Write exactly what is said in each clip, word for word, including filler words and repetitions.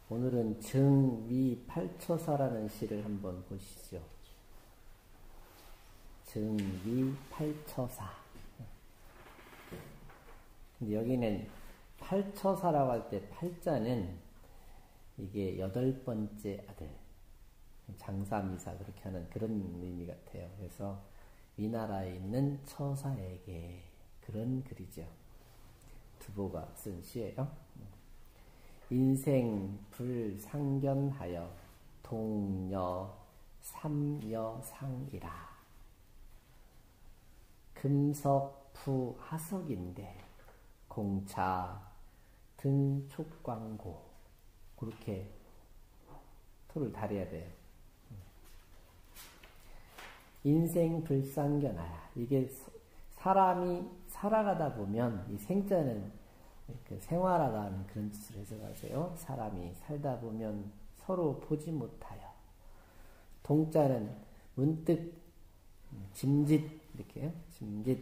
오늘은 정위팔처사라는 시를 한번 보시죠. 정위팔처사. 근데 여기는 팔처사라고 할 때 팔자는 이게 여덟 번째 아들, 장사미사 그렇게 하는 그런 의미 같아요. 그래서 위나라에 있는 처사에게 그런 글이죠. 두보가 쓴 시예요. 인생 불상견하여 동여 삼여상이라. 금석부 하석인데 공차 등촉광고. 그렇게 토를 달여야 돼요. 인생 불상견하여. 이게 사람이 살아가다 보면 이 생자는 그 생활하다는 그런 뜻을 해석하세요. 사람이 살다 보면 서로 보지 못하여. 동자는 문득 짐짓 이렇게요. 짐짓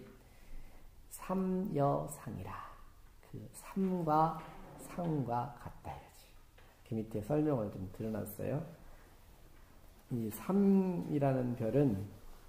삼여상이라. 그 삼과 상과 같다 해야지. 그 밑에 설명을 좀 드러났어요. 이 삼이라는 별은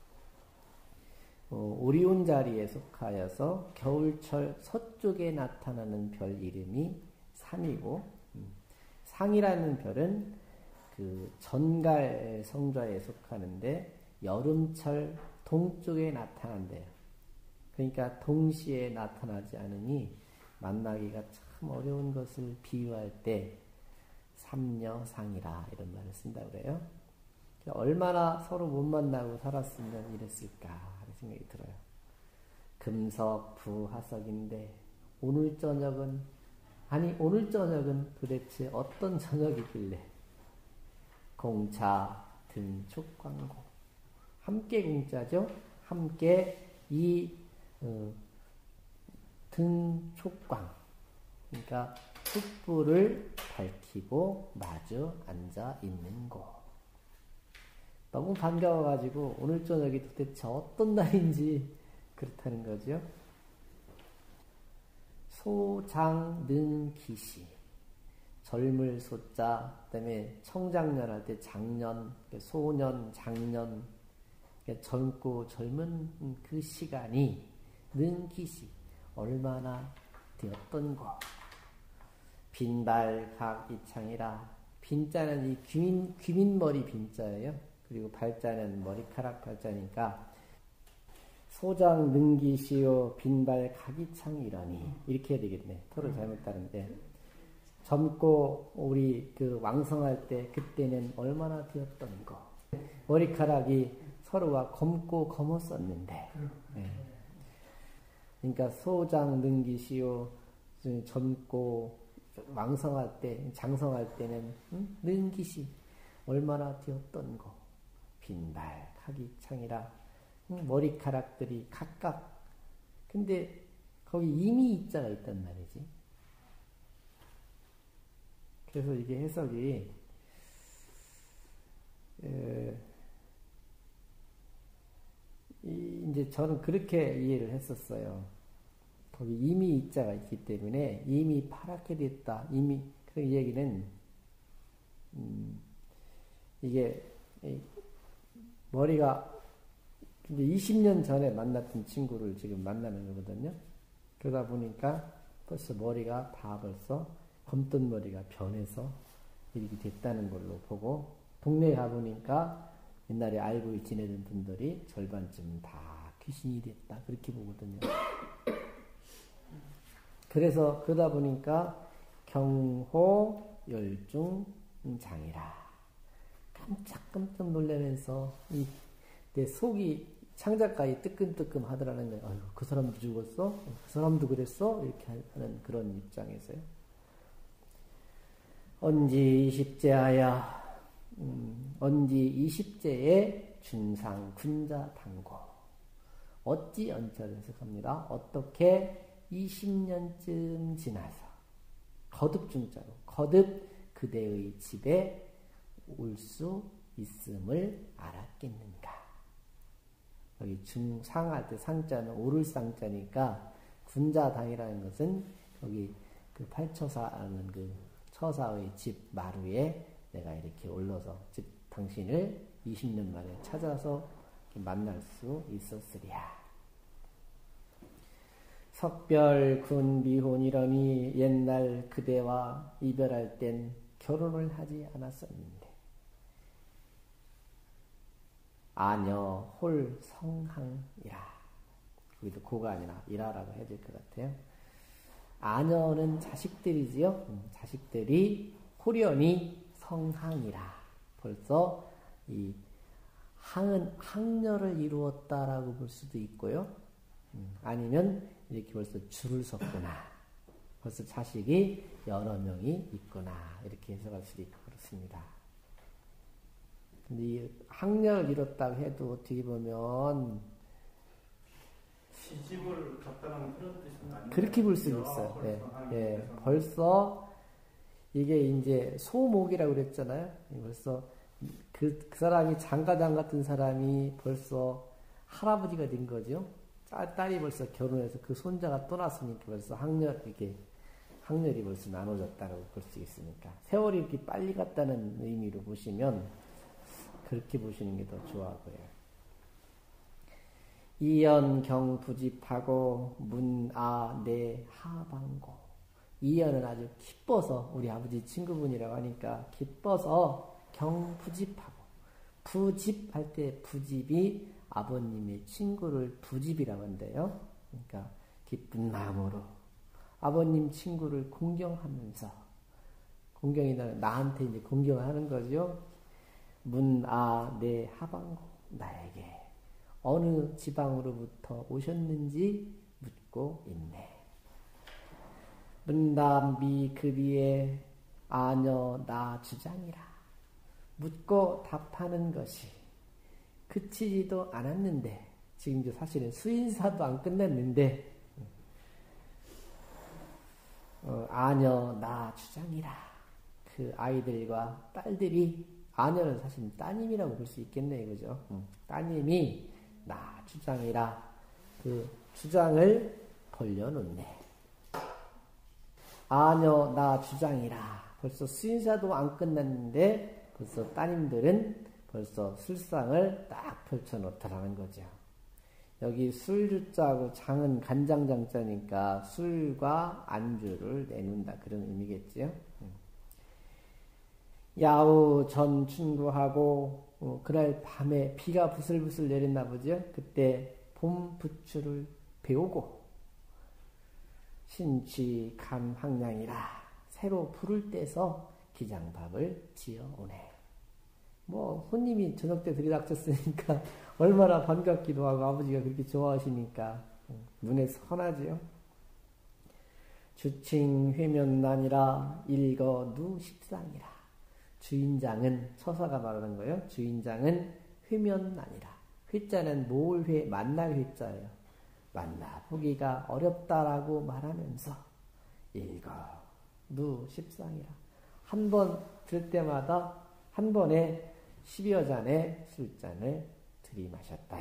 어, 오리온 자리에 속하여서 겨울철 서쪽에 나타나는 별 이름이 삼이고, 음, 상이라는 별은 그 전갈 성좌에 속하는데 여름철 동쪽에 나타난대요. 그러니까 동시에 나타나지 않으니 만나기가 참 어려운 것을 비유할 때 삼여상이라 이런 말을 쓴다고 그래요. 얼마나 서로 못 만나고 살았으면 이랬을까 하는 생각이 들어요. 금석부하석인데 오늘 저녁은 아니 오늘 저녁은 도대체 어떤 저녁이길래 공차 등촉광고. 함께 공짜죠. 함께 이 어, 등촉광, 그러니까 촛불을 밝히고 마주 앉아 있는 곳. 너무 반가워가지고 오늘 저녁이 도대체 어떤 날인지 그렇다는 거죠. 소장능기시. 젊을 소자, 그 다음에 청장년 할 때 장년, 소년, 장년, 젊고 젊은 그 시간이 능기시. 얼마나 되었던고. 빈발각 이창이라. 빈자는 이 귀민, 귀민머리 빈자예요. 그리고 발자는 머리카락 발자니까 소장 능기시오 빈발 각이창이라니 이렇게 해야 되겠네. 토를 잘못 따른데 젊고 우리 그 왕성할 때 그때는 얼마나 되었던거. 머리카락이 서로가 검고 검었었는데. 네. 그러니까 소장 능기시오 젊고 왕성할 때 장성할 때는 응? 능기시 얼마나 되었던거. 빈발 각이창이라. 응? 머리카락들이 각각. 근데 거기 이미 이자가 있단 말이지. 그래서 이게 해석이 에, 이, 이제 저는 그렇게 이해를 했었어요. 거기 이미 이자가 있기 때문에 이미 파랗게 됐다. 이미 그 얘기는 음, 이게 머리가 이제 이십 년 전에 만났던 친구를 지금 만나는 거거든요. 그러다 보니까 벌써 머리가 다 벌써 검던 머리가 변해서 이렇게 됐다는 걸로 보고, 동네에 가보니까 옛날에 알고 지내던 분들이 절반쯤 다 귀신이 됐다 그렇게 보거든요. 그래서 그러다 보니까 경호 열중장이라. 깜짝깜짝 놀라면서 이 내 속이 창자까지 뜨끔뜨끔 하더라는 거예요. 아유, 그 사람도 죽었어? 그 사람도 그랬어? 이렇게 하는 그런 입장에서요. 언지 이십제하여 음, 언지 이십제의 준상 군자 당고. 어찌 언자를 해석합니다. 어떻게 이십 년쯤 지나서 거듭 중자로 거듭 그대의 집에 올 수 있음을 알았겠는가. 여기 중상할 때 상자는 오를 상자니까 군자당이라는 것은 여기 그 팔처사하는 그 처사의 집 마루에 내가 이렇게 올라서 즉 당신을 이십 년 만에 찾아서 만날 수 있었으리야. 석별 군 미혼이러니 옛날 그대와 이별할 땐 결혼을 하지 않았었는데 아녀 홀 성항이라. 거기도 고가 아니라 이라라고 해야 될 것 같아요. 아녀는 자식들이지요. 자식들이 홀연히 성항이라. 벌써 이 항은 항녀를 이루었다라고 볼 수도 있고요. 아니면 이렇게 벌써 줄을 섰구나. 벌써 자식이 여러 명이 있구나. 이렇게 해석할 수도 있고 그렇습니다. 근데 이 항녀를 이뤘다고 해도 어떻게 보면 시집을 갔다는 그런 뜻은 아니에요. 그렇게 볼 수도 있어요. 예, 예, 벌써 이게 이제 소목이라고 그랬잖아요. 벌써 그, 그 사람이 장가장 같은 사람이 벌써 할아버지가 된 거죠. 딸이 벌써 결혼해서 그 손자가 떠났으니까 벌써 학렬, 이렇게, 학렬이 벌써 나눠졌다고 볼 수 있으니까. 세월이 이렇게 빨리 갔다는 의미로 보시면, 그렇게 보시는 게 더 좋아 보여요. 이연경 부집하고, 문아, 내 하방고. 이연은 아주 기뻐서, 우리 아버지 친구분이라고 하니까, 기뻐서 경 부집하고, 부집할 때 부집이 아버님의 친구를 부집이라고 한대요. 그러니까 기쁜 마음으로 아버님 친구를 공경하면서 공경이나 나한테 이제 공경하는 거죠. 문아 내 하방고 나에게 어느 지방으로부터 오셨는지 묻고 있네. 문담비 급이에 아녀 나 주장이라. 묻고 답하는 것이 그치지도 않았는데, 지금 이제 사실은 수인사도 안 끝났는데, 어, 아녀 나 주장이라. 그 아이들과 딸들이, 아녀는 사실 따님이라고 볼 수 있겠네, 그죠? 응. 따님이 나 주장이라. 그 주장을 벌려놓네. 아녀 나 주장이라. 벌써 수인사도 안 끝났는데, 벌써 따님들은 벌써 술상을 딱 펼쳐놓더라는 거죠. 여기 술주자하고 장은 간장장자니까 술과 안주를 내놓는다 그런 의미겠지요. 야후 전 춘구하고 어, 그날 밤에 비가 부슬부슬 내렸나 보죠. 그때 봄 부추를 배우고 신취 감황량이라 새로 불을 떼서 기장밥을 지어오네. 뭐 손님이 저녁 때 들이닥쳤으니까 얼마나 반갑기도 하고 아버지가 그렇게 좋아하시니까 눈에 선하지요. 주칭 회면난이라 일거 누 십상이라. 주인장은 처사가 말하는 거예요. 주인장은 회면난이라. 회자는 모을회 만날 회자예요. 만나보기가 어렵다라고 말하면서 일거 누 십상이라. 한 번 들 때마다 한 번에 십여 잔의 술잔을 들이마셨다.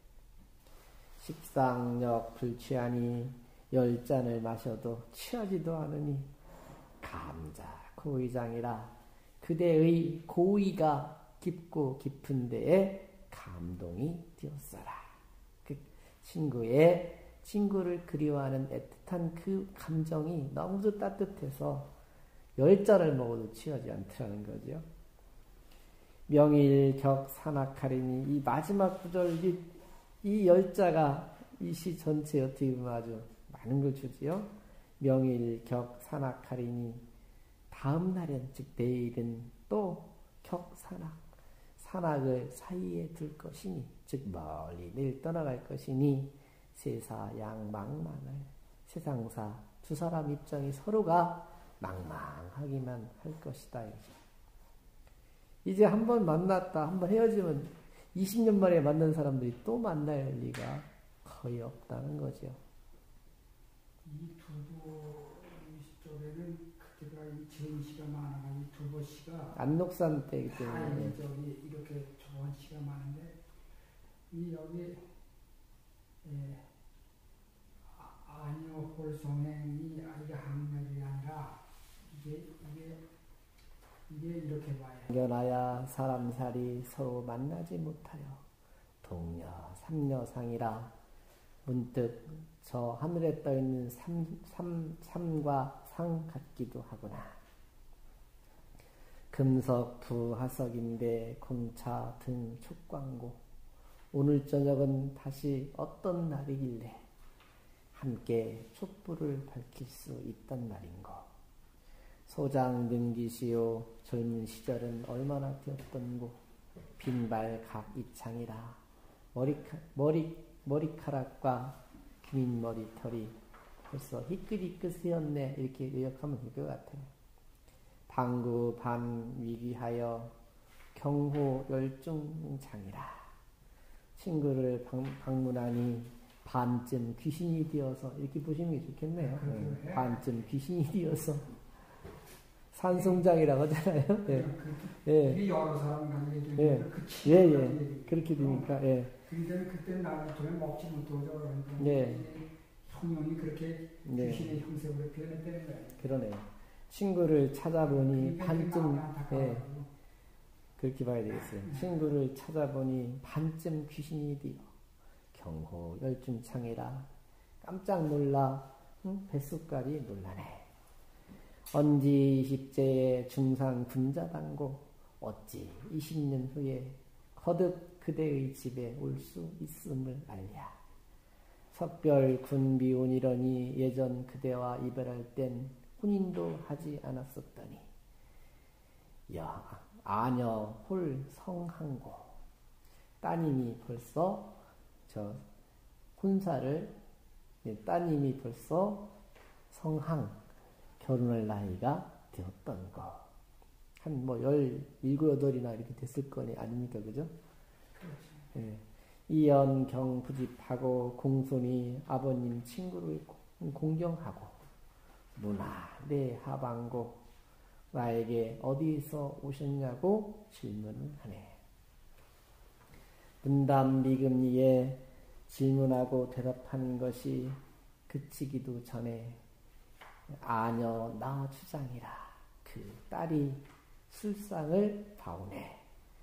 식상력 불취하니 열 잔을 마셔도 취하지도 않으니 감자 고의장이라. 그대의 고의가 깊고 깊은 데에 감동이 되었어라. 그 친구의 친구를 그리워하는 애틋한 그 감정이 너무도 따뜻해서 열 잔을 먹어도 취하지 않더라는 거죠. 명일격 산악하리니 이 마지막 구절 이, 이 열자가 이 시 전체에 어떻게 보면 아주 많은 걸 주지요. 명일격 산악하리니 다음 날은 즉 내일은 또 격산악 산악을 사이에 둘 것이니 즉 멀리 내일 떠나갈 것이니 세사양 망망을 세상사 두 사람 입장이 서로가 망망하기만 할 것이다. 이제 한 번 만났다, 한 번 헤어지면 이십 년 만에 만난 사람들이 또 만날 리가 거의 없다는 거죠. 이 두부 쪽에는 그때가 이 전시가 많아가지고 두부 씨가 안록산 때이기 때문에 다 저기 이렇게 좋은 시가 많은데 이 여기 예, 아녀 홀송행이 아이가 학렬이 아니라 이게 이게 이게 이렇게 와야 견하야 사람살이 서로 만나지 못하여 동녀 삼녀상이라 문득 저 하늘에 떠있는 삼, 삼, 삼과 상 같기도 하구나. 금석 부하석인데 공차 등 촉광고 오늘 저녁은 다시 어떤 날이길래 함께 촛불을 밝힐 수 있단 말인고. 소장 능기시오 젊은 시절은 얼마나 되었던고. 빈발 각 이창이라 머리카, 머리, 머리카락과 긴 머리털이 벌써 희끗희끗해었네. 이렇게 요약하면 될 것 같아요. 방구 반 위기하여 경호 열중장이라. 친구를 방, 방문하니 반쯤 귀신이 되어서 이렇게 보시는 게 좋겠네요. 네. 반쯤 귀신이 되어서 산송장이라고 하잖아요. 예. 예. 여러 사람 가지고 예. 예, 예. 그렇게 되니까, 예. 근데 그때 나를 좀 먹지 못하죠. 그러니까 예. 형용이 그렇게 예. 귀신의 형색으로 표현했다는 거예요. 그러네요. 친구를 찾아보니 반쯤, 예. 그렇게 봐야 되겠어요. 음. 친구를 찾아보니 반쯤 귀신이 되어 경호 열중창이라 깜짝 놀라 응? 뱃속까지 놀라네. 언지 이십제의 중상 군자당고 어찌 이십 년 후에 거듭 그대의 집에 올 수 있음을 알랴. 석별 군비운이러니 예전 그대와 이별할 땐 혼인도 하지 않았었더니 야 아녀 홀 성항고 따님이 벌써 저 혼사를 따님이 벌써 성항 결혼할 나이가 되었던 거. 한 뭐 열일곱, 여덟이나 이렇게 됐을 거니 아닙니까? 그죠? 예. 이연경 부집하고 공손히 아버님 친구를 공경하고 누나 내 하방고 나에게 어디서 오셨냐고 질문을 하네. 분담 미금리에 질문하고 대답하는 것이 그치기도 전에 아녀 나 주장이라 그 딸이 술상을 봐오네.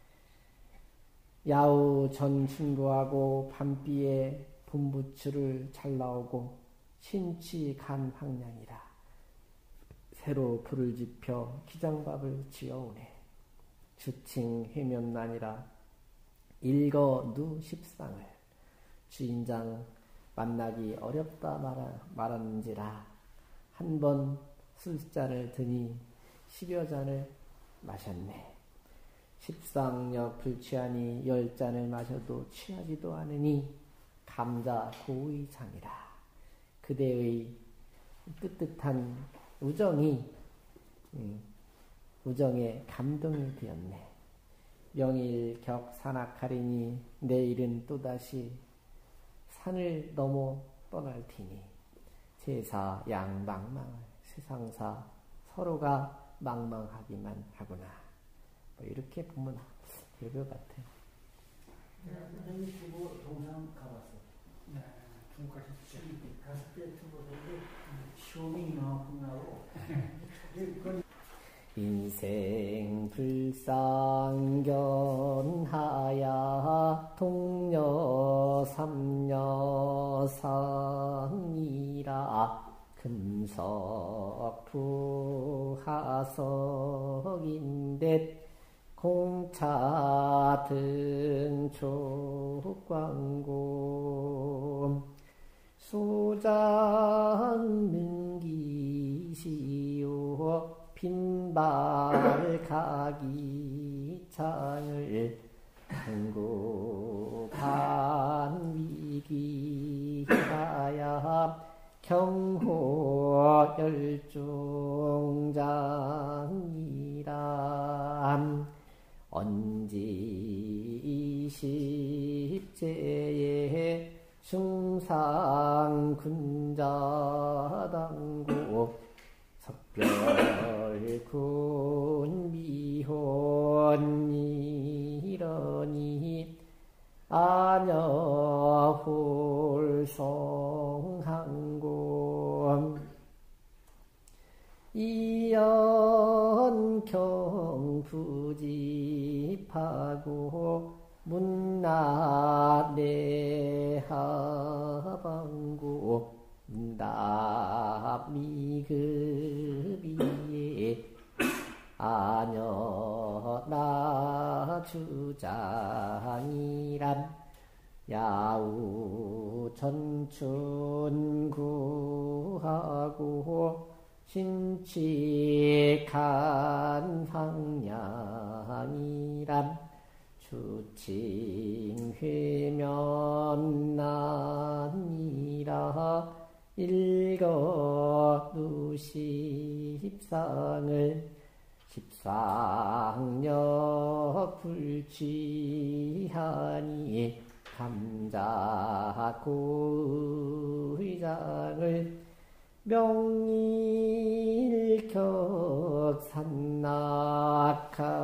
야후 전 친구하고 밤비에 분부추를 잘 나오고 신취 간 황량이라 새로 불을 지펴 기장밥을 지어오네. 주칭 해면난이라 일거 누 십상을 주인장 만나기 어렵다 말하, 말하는지라 한 번 술잔을 드니 십여 잔을 마셨네. 십상여 불취하니 열 잔을 마셔도 취하지도 않으니 감자 고의 장이라. 그대의 뜨뜻한 우정이 음, 우정에 감동이 되었네. 명일 격 산악하리니 내일은 또다시 산을 넘어 떠날 테니 세사 양망망 세상사 서로가 망망하기만 하구나. 뭐 이렇게 보면 될 것 같아요. 선생님 주보 동상 가봤어. 네, 중국 가셨죠. 갔을 때 주보인데 시험이 이만큼 나오고 인생 불상견하야 동녀 삼녀상이라 금석 부하석인데 공차 등 촉광고 소장 능기시오 빈발 가기창을 행구반 위기하야 경호 열중장이라 언지 이십제의 중상군자당고 석별군 미혼이러니 아녀홀성항고 이연 하고 문나 내하방구 문답 미급이에 아녀 주장이란 야우 전춘구하고 신칙한 상냥이란 주칭회면난이라 일거 누십상을 십상력 불취하니 감자고의장을 명일격 산낙하